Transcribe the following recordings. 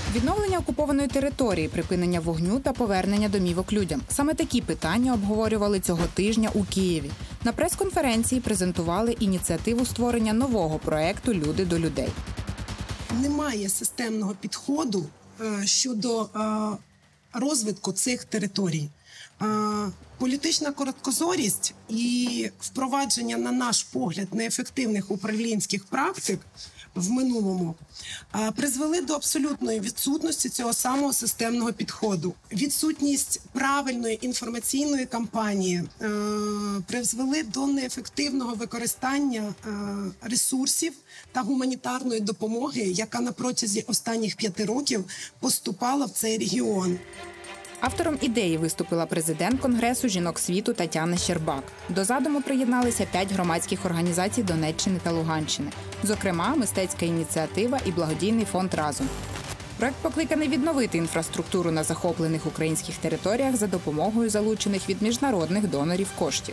Відновлення окупованої території, припинення вогню та повернення домівок людям. Саме такі питання обговорювали цього тижня у Києві. На прес-конференції презентували ініціативу створення нового проєкту «Люди до людей». Немає системного підходу щодо розвитку цих територій. Політична короткозорість і впровадження, на наш погляд, неефективних управлінських практик в минулому призвели до абсолютної відсутності цього самого системного підходу. Відсутність правильної інформаційної кампанії призвели до неефективного використання ресурсів та гуманітарної допомоги, яка на протязі останніх 5 років поступала в цей регіон. Автором ідеї виступила президент Конгресу жінок світу Тетяна Щербак. До задуму приєдналися 5 громадських організацій Донеччини та Луганщини. Зокрема, мистецька ініціатива і благодійний фонд «Разом». Проект покликаний відновити інфраструктуру на захоплених українських територіях за допомогою залучених від міжнародних донорів коштів.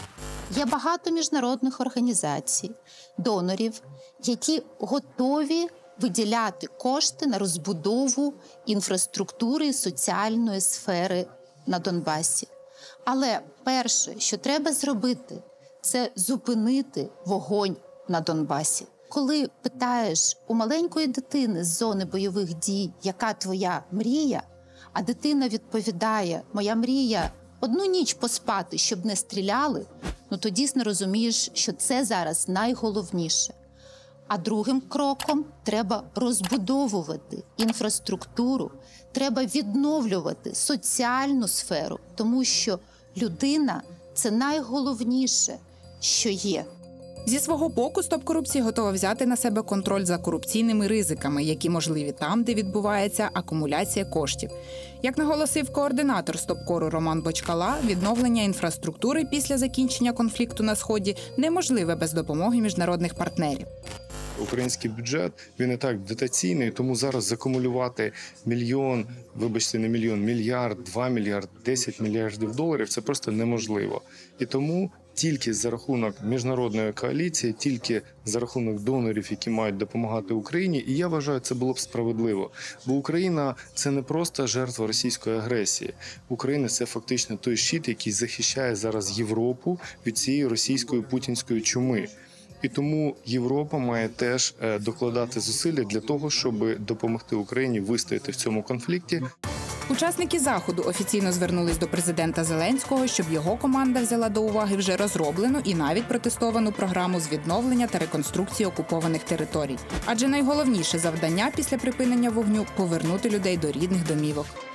Є багато міжнародних організацій, донорів, які готові виділяти кошти на розбудову інфраструктури і соціальної сфери на Донбасі. Але перше, що треба зробити, це зупинити вогонь на Донбасі. Коли питаєш у маленької дитини з зони бойових дій, яка твоя мрія, а дитина відповідає, моя мрія – 1 ніч поспати, щоб не стріляли, то дійсно розумієш, що це зараз найголовніше. А другим кроком треба розбудовувати інфраструктуру, треба відновлювати соціальну сферу, тому що людина – це найголовніше, що є. Зі свого боку, Стоп корупції готова взяти на себе контроль за корупційними ризиками, які можливі там, де відбувається акумуляція коштів. Як наголосив координатор Стоп-кору Роман Бочкала, відновлення інфраструктури після закінчення конфлікту на Сході неможливе без допомоги міжнародних партнерів. Український бюджет, він і так дотаційний, тому зараз закумулювати мільярд, 2 мільярди, 10 мільярдів доларів – це просто неможливо. І тому тільки за рахунок міжнародної коаліції, тільки за рахунок донорів, які мають допомагати Україні, і я вважаю, це було б справедливо. Бо Україна – це не просто жертва російської агресії. Україна – це фактично той щит, який захищає зараз Європу від цієї російської путінської чуми. І тому Європа має теж докладати зусилля для того, щоб допомогти Україні вистояти в цьому конфлікті. Учасники заходу офіційно звернулись до президента Зеленського, щоб його команда взяла до уваги вже розроблену і навіть протестовану програму з відновлення та реконструкції окупованих територій. Адже найголовніше завдання після припинення вогню – повернути людей до рідних домівок.